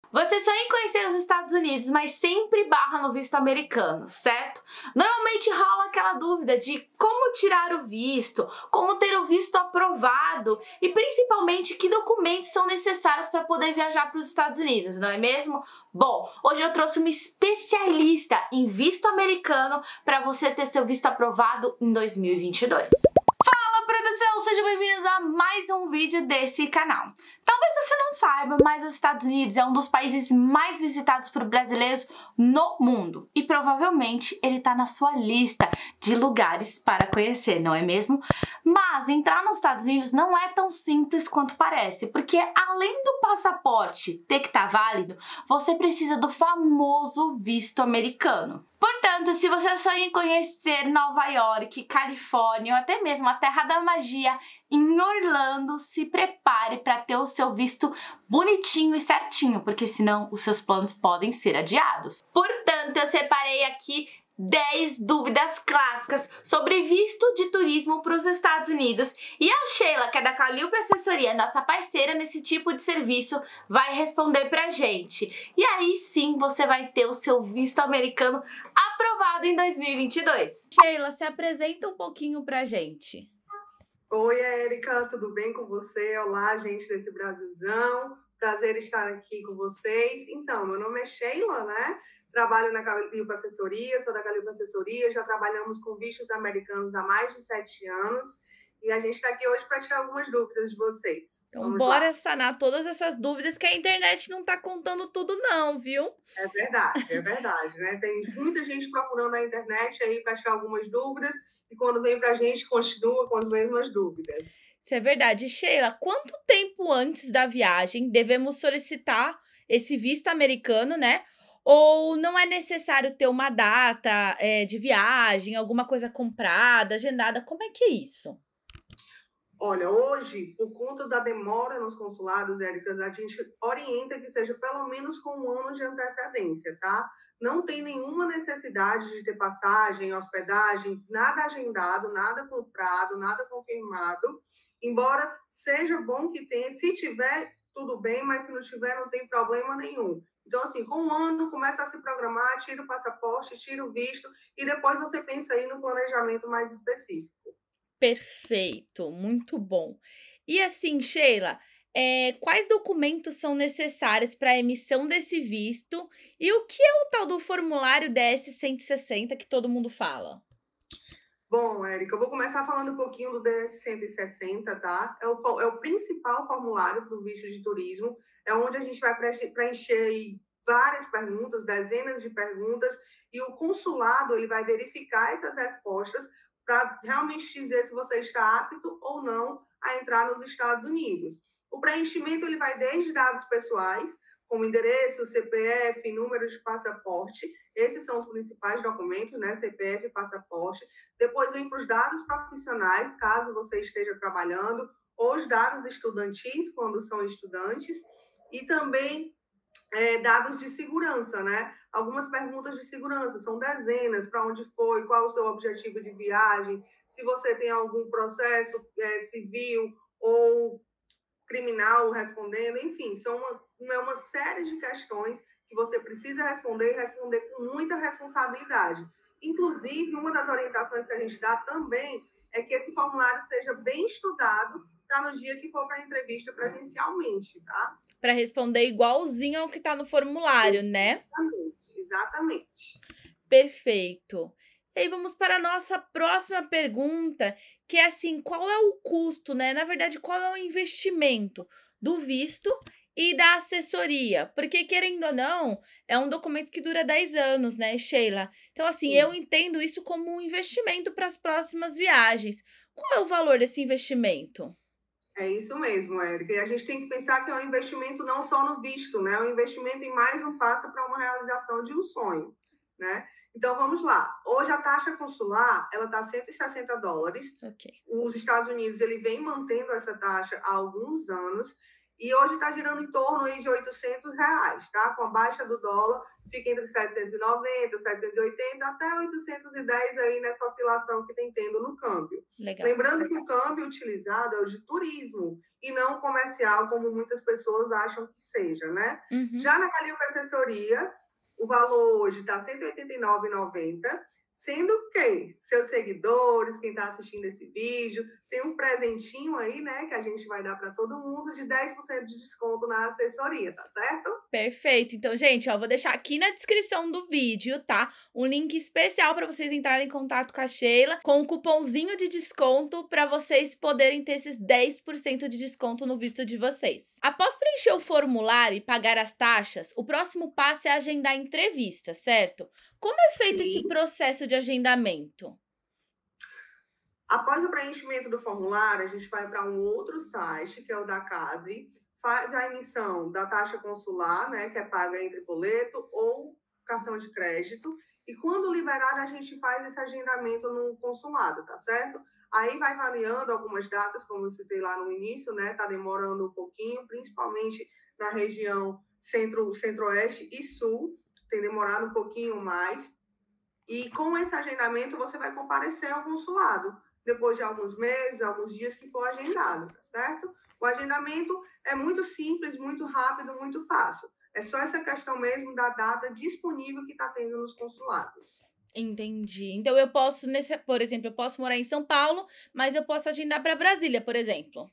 Você sonha em conhecer os Estados Unidos, mas sempre barra no visto americano, certo? Normalmente rola aquela dúvida de como tirar o visto, como ter o visto aprovado e principalmente que documentos são necessários para poder viajar para os Estados Unidos, não é mesmo? Bom, hoje eu trouxe uma especialista em visto americano para você ter seu visto aprovado em 2022. Fala, produção! Sejam bem-vindos a mais um vídeo desse canal. Talvez você não saiba, mas os Estados Unidos é um dos países mais visitados por brasileiros no mundo. E provavelmente ele está na sua lista de lugares para conhecer, não é mesmo? Mas entrar nos Estados Unidos não é tão simples quanto parece, porque além do passaporte ter que estar válido, você precisa do famoso visto americano. Portanto, se você sonha em conhecer Nova York, Califórnia ou até mesmo a Terra da Magia em Orlando, se prepare para ter o seu visto bonitinho e certinho, porque senão os seus planos podem ser adiados. Portanto, eu separei aqui 10 dúvidas clássicas sobre visto de turismo para os Estados Unidos e a Sheila, que é da Calliope Assessoria, nossa parceira nesse tipo de serviço, vai responder pra gente. E aí sim você vai ter o seu visto americano aprovado em 2022. Sheila, se apresenta um pouquinho pra gente. Oi, Érica, tudo bem com você? Olá, gente desse Brasilzão. Prazer estar aqui com vocês. Então, meu nome é Sheila, né? Trabalho na Calliope Assessoria, sou da Calliope Assessoria, já trabalhamos com vistos americanos há mais de 7 anos e a gente está aqui hoje para tirar algumas dúvidas de vocês. Então, Vamos bora lá. sanar todas essas dúvidas que a internet não tá contando tudo não, viu? É verdade, né? Tem muita gente procurando na internet aí para tirar algumas dúvidas e quando vem para a gente continua com as mesmas dúvidas. Isso é verdade. Sheila, quanto tempo antes da viagem devemos solicitar esse visto americano, né? Ou não é necessário ter uma data de viagem, alguma coisa comprada, agendada? Como é que é isso? Olha, hoje, por conta da demora nos consulados, Érica, a gente orienta que seja pelo menos com 1 ano de antecedência, tá? Não tem nenhuma necessidade de ter passagem, hospedagem, nada agendado, nada comprado, nada confirmado. Embora seja bom que tenha, se tiver, tudo bem, mas se não tiver, não tem problema nenhum. Então, assim, com 1 ano, começa a se programar, tira o passaporte, tira o visto, e depois você pensa aí no planejamento mais específico. Perfeito, muito bom. E assim, Sheila, quais documentos são necessários para a emissão desse visto? E o que é o tal do formulário DS-160 que todo mundo fala? Bom, Érica, eu vou começar falando um pouquinho do DS-160, tá? É o principal formulário para o visto de turismo, é onde a gente vai preencher aí várias perguntas, dezenas de perguntas, e o consulado ele vai verificar essas respostas para realmente dizer se você está apto ou não a entrar nos Estados Unidos. O preenchimento ele vai desde dados pessoais, como endereço, CPF, número de passaporte, esses são os principais documentos, né? CPF e passaporte. Depois vem para os dados profissionais, caso você esteja trabalhando, ou os dados estudantis, quando são estudantes, e também dados de segurança, né? Algumas perguntas de segurança, são dezenas, para onde foi, qual o seu objetivo de viagem, se você tem algum processo civil ou criminal respondendo, enfim, são uma série de questões que você precisa responder e responder com muita responsabilidade. Inclusive, uma das orientações que a gente dá também é que esse formulário seja bem estudado para no dia que for para a entrevista presencialmente, tá? Para responder igualzinho ao que está no formulário, né? Exatamente. Perfeito. E aí vamos para a nossa próxima pergunta, que é assim, qual é o custo, né? Na verdade, qual é o investimento do visto e da assessoria? Porque, querendo ou não, é um documento que dura 10 anos, né, Sheila? Então, assim, eu entendo isso como um investimento para as próximas viagens. Qual é o valor desse investimento? É isso mesmo, Érica. E a gente tem que pensar que é um investimento não só no visto, né? É um investimento em mais um passo para uma realização de um sonho, né? Então, vamos lá. Hoje, a taxa consular, ela está $160. Ok. Os Estados Unidos, ele vem mantendo essa taxa há alguns anos. E hoje está girando em torno aí de R$800, tá? Com a baixa do dólar, fica entre 790, 780 até 810 aí nessa oscilação que tem tendo no câmbio. Legal. Lembrando que o câmbio utilizado é o de turismo e não comercial, como muitas pessoas acham que seja, né? Já na Calliope Assessoria, o valor hoje está R$ 189,90, sendo que seus seguidores, quem está assistindo esse vídeo, tem um presentinho aí, né, que a gente vai dar para todo mundo de 10% de desconto na assessoria, tá certo? Perfeito. Então, gente, ó, vou deixar aqui na descrição do vídeo, tá? Um link especial para vocês entrarem em contato com a Sheila, com um cupomzinho de desconto para vocês poderem ter esses 10% de desconto no visto de vocês. Após preencher o formulário e pagar as taxas, o próximo passo é agendar a entrevista, certo? Como é feito esse processo de agendamento? Após o preenchimento do formulário, a gente vai para um outro site, que é o da CASV, faz a emissão da taxa consular, né, que é paga entre boleto ou cartão de crédito, e quando liberado, a gente faz esse agendamento no consulado, tá certo? Aí vai variando algumas datas, como eu citei lá no início, né, tá demorando um pouquinho, principalmente na região centro-oeste e sul, tem demorado um pouquinho mais, e com esse agendamento você vai comparecer ao consulado, depois de alguns meses, alguns dias que for agendado, tá certo? O agendamento é muito simples, muito rápido, muito fácil. É só essa questão mesmo da data disponível que está tendo nos consulados. Entendi. Então eu posso, por exemplo, eu posso morar em São Paulo, mas eu posso agendar para Brasília, por exemplo?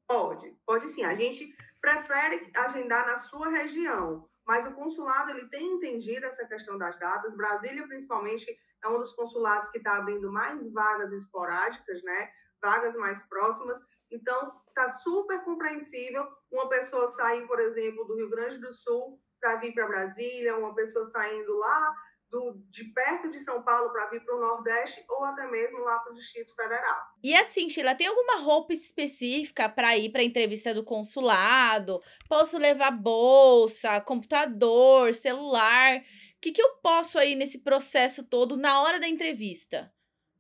Pode sim. A gente prefere agendar na sua região, mas o consulado ele tem entendido essa questão das datas. Brasília, principalmente, é um dos consulados que está abrindo mais vagas esporádicas, né? Vagas mais próximas. Então, está super compreensível uma pessoa sair, por exemplo, do Rio Grande do Sul para vir para Brasília, uma pessoa saindo lá de perto de São Paulo para vir para o Nordeste ou até mesmo lá para o Distrito Federal. E assim, Sheila, tem alguma roupa específica para ir para a entrevista do consulado? Posso levar bolsa, computador, celular? O que eu posso aí nesse processo todo na hora da entrevista?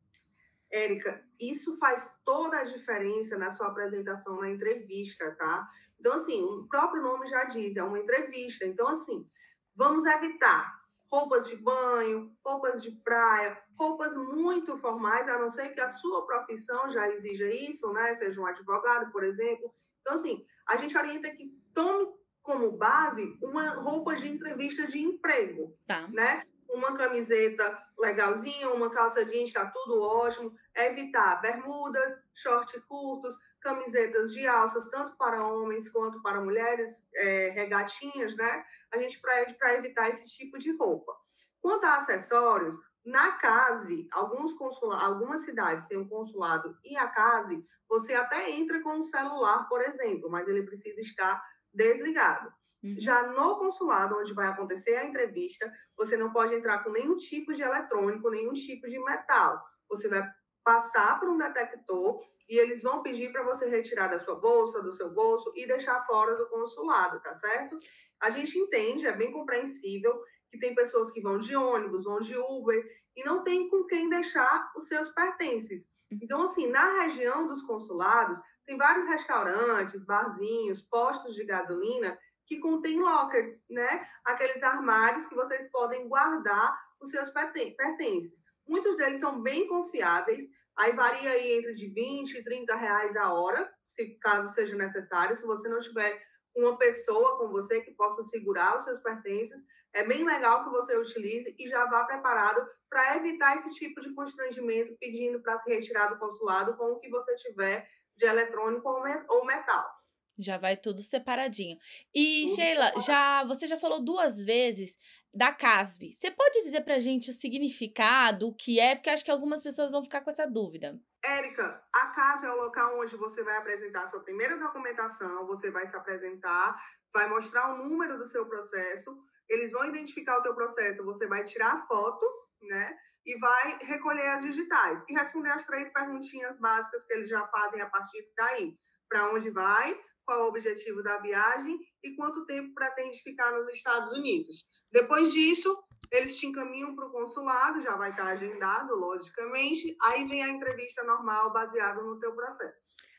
Érica, isso faz toda a diferença na sua apresentação na entrevista, tá? Então, assim, o próprio nome já diz, é uma entrevista. Então, assim, vamos evitar roupas de banho, roupas de praia, roupas muito formais, a não ser que a sua profissão já exija isso, né? Seja um advogado, por exemplo. Então, assim, a gente orienta que tome como base uma roupa de entrevista de emprego, né? Uma camiseta legalzinha, uma calça jeans, tá tudo ótimo. Evitar bermudas, short curtos, camisetas de alças, tanto para homens quanto para mulheres, regatinhas, né? A gente para evitar esse tipo de roupa. Quanto a acessórios, na CASV, algumas cidades têm um consulado e a CASV, você até entra com um celular, por exemplo, mas ele precisa estar desligado. Já no consulado, onde vai acontecer a entrevista, você não pode entrar com nenhum tipo de eletrônico, nenhum tipo de metal. Você vai passar por um detector e eles vão pedir para você retirar da sua bolsa, do seu bolso e deixar fora do consulado, tá certo? A gente entende, é bem compreensível que tem pessoas que vão de ônibus, vão de Uber e não tem com quem deixar os seus pertences. Então, assim, na região dos consulados, tem vários restaurantes, barzinhos, postos de gasolina que contém lockers, né? Aqueles armários que vocês podem guardar os seus pertences. Muitos deles são bem confiáveis, aí varia aí entre de 20 e 30 reais a hora, se caso seja necessário. Se você não tiver uma pessoa com você que possa segurar os seus pertences, é bem legal que você utilize e já vá preparado para evitar esse tipo de constrangimento pedindo para se retirar do consulado com o que você tiver de eletrônico ou metal. Já vai tudo separadinho. E, Sheila, você já falou 2 vezes da CASV. Você pode dizer pra gente o significado, o que é? Porque acho que algumas pessoas vão ficar com essa dúvida. Érica, a CASV é o local onde você vai apresentar a sua primeira documentação, você vai se apresentar, vai mostrar o número do seu processo, eles vão identificar o teu processo, você vai tirar a foto, né? E vai recolher as digitais e responder as 3 perguntinhas básicas que eles já fazem a partir daí. Para onde vai? Qual o objetivo da viagem e quanto tempo pretende ficar nos Estados Unidos. Depois disso, eles te encaminham para o consulado, já vai estar agendado, logicamente, aí vem a entrevista normal baseada no teu processo.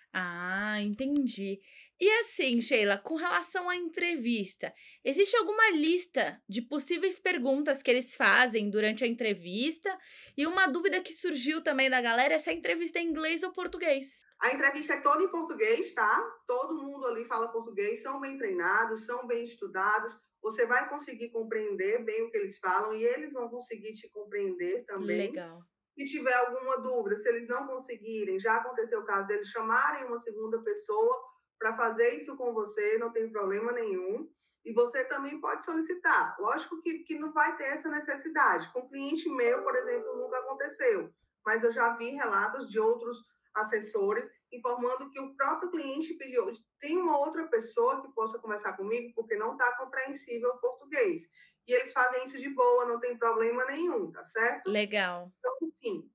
Ah, entendi. E assim, Sheila, com relação à entrevista, existe alguma lista de possíveis perguntas que eles fazem durante a entrevista? E uma dúvida que surgiu também da galera é se a entrevista é em inglês ou português. A entrevista é toda em português, tá? Todo mundo ali fala português, são bem treinados, são bem estudados. Você vai conseguir compreender bem o que eles falam e eles vão conseguir te compreender também. Legal. Se tiver alguma dúvida, se eles não conseguirem, já aconteceu o caso deles chamarem uma segunda pessoa para fazer isso com você, não tem problema nenhum. E você também pode solicitar. Lógico que não vai ter essa necessidade. Com cliente meu, por exemplo, nunca aconteceu. Mas eu já vi relatos de outros assessores informando que o próprio cliente pediu, tem uma outra pessoa que possa conversar comigo porque não está compreensível o português. E eles fazem isso de boa, não tem problema nenhum, tá certo? Legal. Então, sim,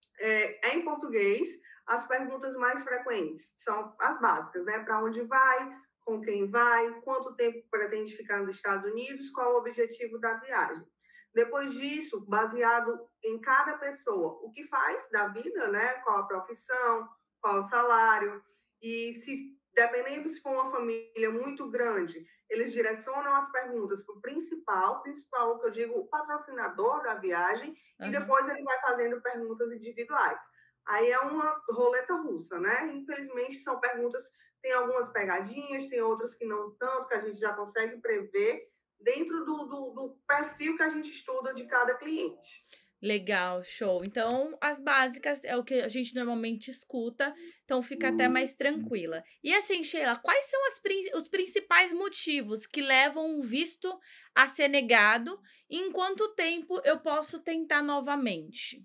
é em português. As perguntas mais frequentes são as básicas, né? Para onde vai, com quem vai, quanto tempo pretende ficar nos Estados Unidos, qual o objetivo da viagem. Depois disso, baseado em cada pessoa, o que faz da vida, né? Qual a profissão, qual o salário. E se, dependendo se for uma família muito grande, eles direcionam as perguntas para o principal, que eu digo, o patrocinador da viagem, e Aham. depois ele vai fazendo perguntas individuais. Aí é uma roleta russa, né? Infelizmente, são perguntas, tem algumas pegadinhas, tem outras que não tanto, que a gente já consegue prever dentro do perfil que a gente estuda de cada cliente. Legal, show. Então, as básicas é o que a gente normalmente escuta, então fica até mais tranquila. E assim, Sheila, quais são os principais motivos que levam um visto a ser negado e em quanto tempo eu posso tentar novamente?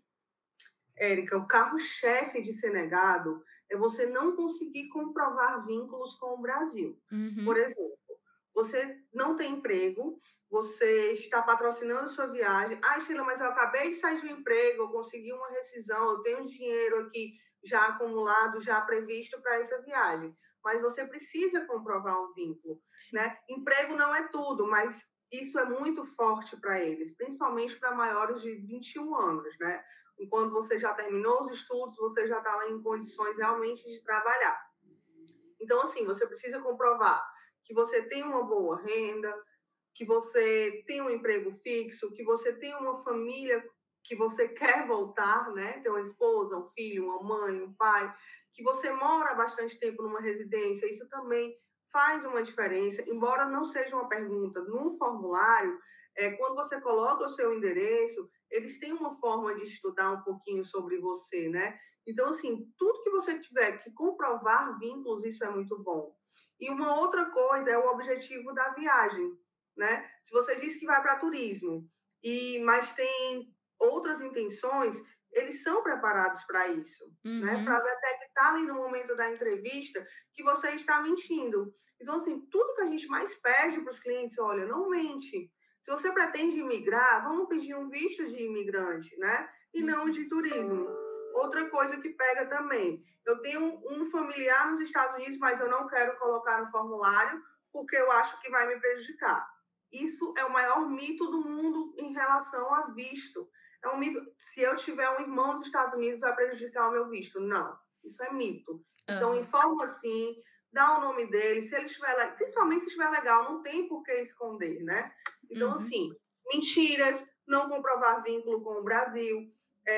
Érica, o carro-chefe de ser negado é você não conseguir comprovar vínculos com o Brasil. Por Uhum, exemplo, você não tem emprego, você está patrocinando sua viagem. Ah, Sheila, mas eu acabei de sair de um emprego, eu consegui uma rescisão, eu tenho dinheiro aqui já acumulado, já previsto para essa viagem. Mas você precisa comprovar um vínculo, sim. né? Emprego não é tudo, mas isso é muito forte para eles, principalmente para maiores de 21 anos, né? Enquanto você já terminou os estudos, você já está lá em condições realmente de trabalhar. Então, assim, você precisa comprovar que você tem uma boa renda, que você tem um emprego fixo, que você tem uma família que você quer voltar, né? Ter uma esposa, um filho, uma mãe, um pai, que você mora há bastante tempo numa residência, isso também faz uma diferença, embora não seja uma pergunta no formulário, quando você coloca o seu endereço, eles têm uma forma de estudar um pouquinho sobre você, né? Então, assim, tudo que você tiver que comprovar vínculos, isso é muito bom. E uma outra coisa é o objetivo da viagem, né? Se você diz que vai para turismo, mas tem outras intenções, eles são preparados para isso, né? Para Uhum. detectar ali no momento da entrevista que você está mentindo. Então, assim, tudo que a gente mais pede para os clientes, olha, não mente. Se você pretende imigrar, vamos pedir um visto de imigrante, né? E não Uhum. de turismo. Outra coisa que pega também, eu tenho um familiar nos Estados Unidos, mas eu não quero colocar no formulário porque eu acho que vai me prejudicar. Isso é o maior mito do mundo em relação a visto. É um mito. Se eu tiver um irmão nos Estados Unidos, vai prejudicar o meu visto. Não, isso é mito. Então, Aham. informa assim, dá o nome dele. Se ele estiver, principalmente se estiver legal, não tem por que esconder, né? Então, Uhum. assim, mentiras, não comprovar vínculo com o Brasil,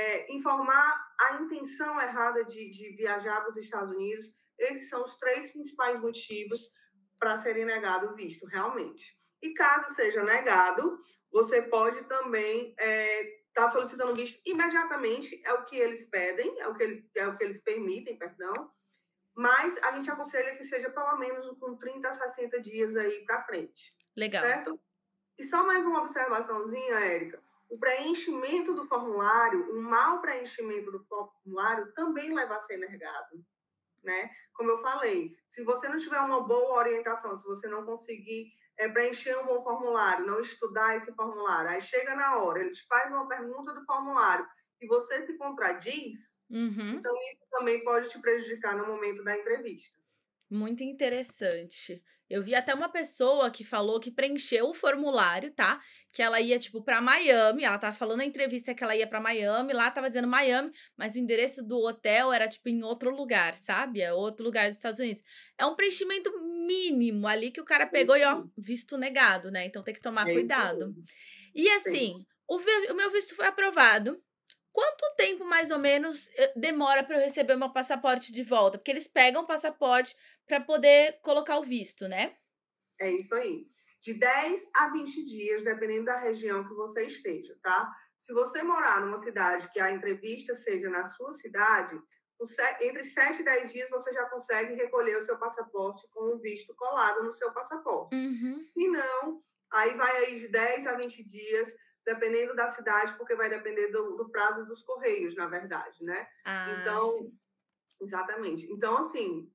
informar a intenção errada de viajar para os Estados Unidos. Esses são os três principais motivos para serem negado o visto, realmente. E caso seja negado, você pode também estar solicitando visto imediatamente, é o que eles pedem, é o que eles permitem, perdão, mas a gente aconselha que seja pelo menos com 30 a 60 dias aí para frente, Legal. certo? E só mais uma observaçãozinha, Érica. O preenchimento do formulário, um mau preenchimento do formulário também leva a ser negado, né? Como eu falei, se você não tiver uma boa orientação, se você não conseguir preencher um bom formulário, não estudar esse formulário, aí chega na hora, ele te faz uma pergunta do formulário e você se contradiz, Uhum. então isso também pode te prejudicar no momento da entrevista. Muito interessante. Eu vi até uma pessoa que falou que preencheu o formulário, tá? Que ela ia, tipo, pra Miami. Ela tava falando na entrevista que ela ia pra Miami. Lá tava dizendo Miami, mas o endereço do hotel era, tipo, em outro lugar, sabe? É outro lugar dos Estados Unidos. É um preenchimento mínimo ali que o cara É pegou isso e, ó, aí. visto negado, né? Então tem que tomar É isso cuidado. mesmo. E Tem. assim, o meu visto foi aprovado. Quanto tempo, mais ou menos, demora para eu receber o meu passaporte de volta? Porque eles pegam o passaporte para poder colocar o visto, né? É isso aí. De 10 a 20 dias, dependendo da região que você esteja, tá? Se você morar numa cidade que a entrevista seja na sua cidade, entre 7 e 10 dias você já consegue recolher o seu passaporte com o visto colado no seu passaporte. Uhum. Se não, aí vai aí de 10 a 20 dias, dependendo da cidade, porque vai depender do prazo dos correios, na verdade, né? Ah, Então, sim. exatamente. Então, assim,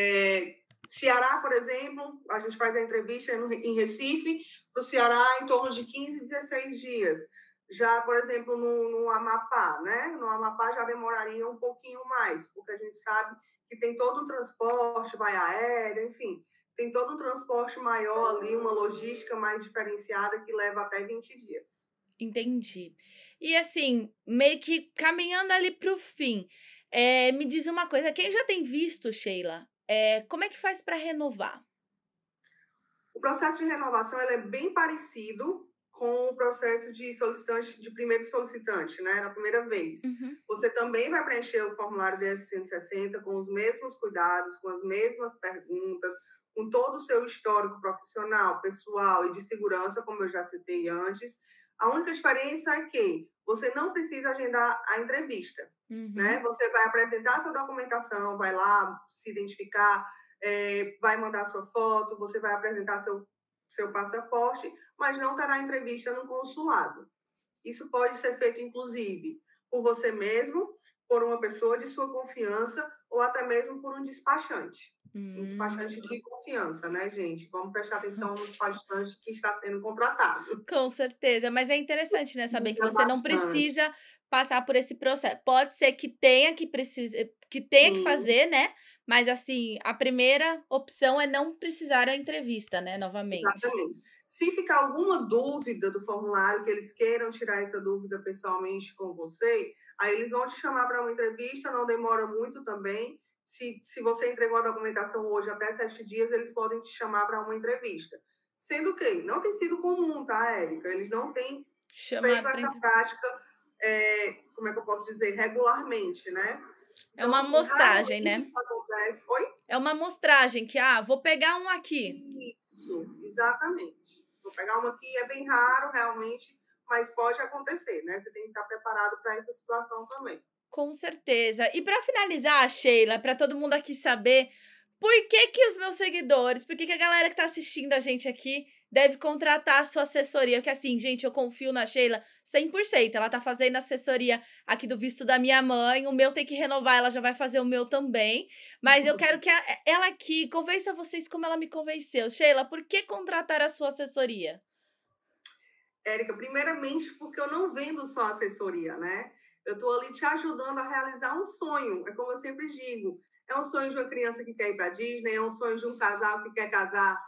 Ceará, por exemplo, a gente faz a entrevista em Recife, para o Ceará em torno de 15, 16 dias. Já, por exemplo, no Amapá, né? No Amapá já demoraria um pouquinho mais, porque a gente sabe que tem todo um transporte, vai aéreo, enfim, tem todo um transporte maior ali, uma logística mais diferenciada que leva até 20 dias. Entendi. E assim, meio que caminhando ali para o fim, me diz uma coisa, quem já tem visto, Sheila, como é que faz para renovar? O processo de renovação ele é bem parecido com o processo de solicitante, de primeiro solicitante, né? Na primeira vez. Uhum. Você também vai preencher o formulário DS-160 com os mesmos cuidados, com as mesmas perguntas, com todo o seu histórico profissional, pessoal e de segurança, como eu já citei antes. A única diferença é que você não precisa agendar a entrevista, né? Uhum. Você vai apresentar sua documentação, vai lá se identificar, vai mandar sua foto, você vai apresentar seu passaporte, mas não terá entrevista no consulado. Isso pode ser feito, inclusive, por você mesmo, por uma pessoa de sua confiança ou até mesmo por um despachante. Um despachante Hum. de confiança, né, gente? Vamos prestar atenção no despachante que está sendo contratado. Com certeza, mas é interessante, né, saber que Muda você não bastante. precisa passar por esse processo. Pode ser que tenha que tenha que Sim, fazer, né, mas assim, a primeira opção é não precisar a entrevista, né, novamente. exatamente. Se ficar alguma dúvida do formulário, que eles queiram tirar essa dúvida pessoalmente com você, aí eles vão te chamar para uma entrevista, não demora muito também. Se você entregou a documentação hoje até 7 dias, eles podem te chamar para uma entrevista. Sendo que não tem sido comum, tá, Érica? Eles não têm feito Chamar para essa prática, como é que eu posso dizer, regularmente, né? é Então, uma assim, amostragem, raramente né. isso acontece. Oi? É uma amostragem que: "Ah, vou pegar um aqui". Isso, exatamente. Vou pegar uma aqui, é bem raro, realmente, mas pode acontecer, né? Você tem que estar preparado para essa situação também. Com certeza. E para finalizar, Sheila, para todo mundo aqui saber, por que que os meus seguidores, por que que a galera que tá assistindo a gente aqui deve contratar a sua assessoria? Porque assim, gente, eu confio na Sheila 100%. Ela tá fazendo assessoria aqui do visto da minha mãe, o meu tem que renovar, ela já vai fazer o meu também. Mas eu quero que ela aqui convença vocês como ela me convenceu. Sheila, por que contratar a sua assessoria? Érica, primeiramente porque eu não vendo só assessoria, né? Eu estou ali te ajudando a realizar um sonho. É como eu sempre digo, é um sonho de uma criança que quer ir para Disney, é um sonho de um casal que quer casar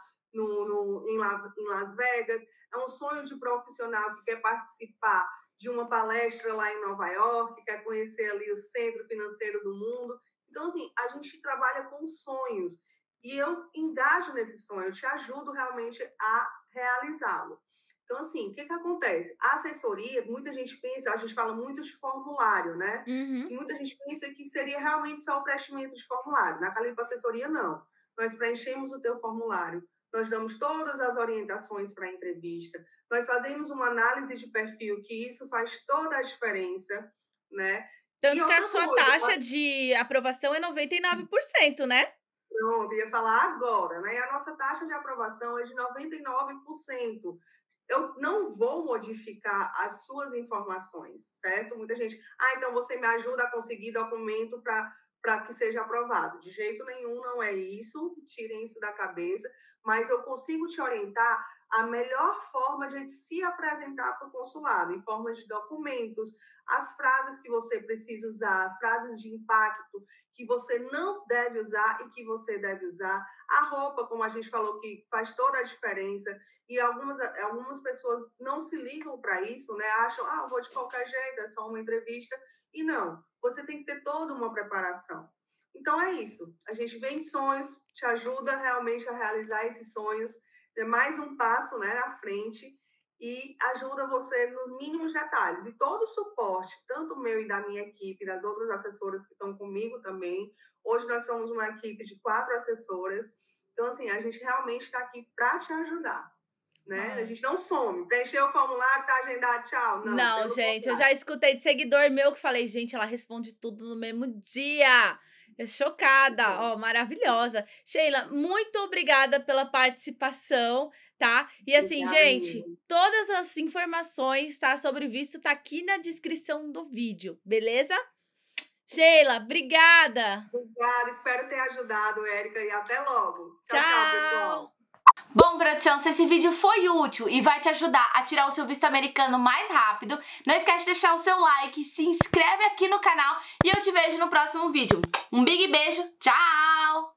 em Las Vegas, é um sonho de profissional que quer participar de uma palestra lá em Nova York, quer conhecer ali o centro financeiro do mundo. Então, assim, a gente trabalha com sonhos e eu engajo nesse sonho, eu te ajudo realmente a realizá-lo. Então, assim, o que que acontece? A assessoria, muita gente pensa, a gente fala muito de formulário, né? Uhum. E muita gente pensa que seria realmente só o preenchimento de formulário. Na Calipa Assessoria, não. Nós preenchemos o teu formulário, nós damos todas as orientações para a entrevista, nós fazemos uma análise de perfil, que isso faz toda a diferença, né? E Tanto que a outra sua coisa, taxa de aprovação é 99%, né? pronto, ia falar agora, né? A nossa taxa de aprovação é de 99%. Eu não vou modificar as suas informações, certo? Muita gente, então você me ajuda a conseguir documento para que seja aprovado. De jeito nenhum, não é isso, tirem isso da cabeça, mas eu consigo te orientar a melhor forma de se apresentar para o consulado, em forma de documentos, as frases que você precisa usar, frases de impacto que você não deve usar e que você deve usar, a roupa, como a gente falou, que faz toda a diferença, e algumas pessoas não se ligam para isso, né? Acham, eu vou de qualquer jeito, é só uma entrevista, e não, você tem que ter toda uma preparação. Então é isso, a gente vê em sonhos, te ajuda realmente a realizar esses sonhos, é mais um passo, né, na frente, e ajuda você nos mínimos detalhes. E todo o suporte, tanto meu e da minha equipe, das outras assessoras que estão comigo também. Hoje nós somos uma equipe de 4 assessoras. Então, assim, a gente realmente está aqui para te ajudar, né? A gente não some. Preencheu o formulário, tá agendado, tchau. Não, gente, eu já escutei de seguidor meu que falei, gente, ela responde tudo no mesmo dia. Eu chocada, ó, maravilhosa. Sheila, muito obrigada pela participação, tá? E assim, Obrigada, gente, amiga. todas as informações, tá, sobre visto tá aqui na descrição do vídeo, beleza? Sheila, obrigada. Obrigada, espero ter ajudado, Érica, e até logo. Tchau, tchau, pessoal. Bom, produção, se esse vídeo foi útil e vai te ajudar a tirar o seu visto americano mais rápido, não esquece de deixar o seu like, se inscreve aqui no canal e eu te vejo no próximo vídeo. Um big beijo, tchau!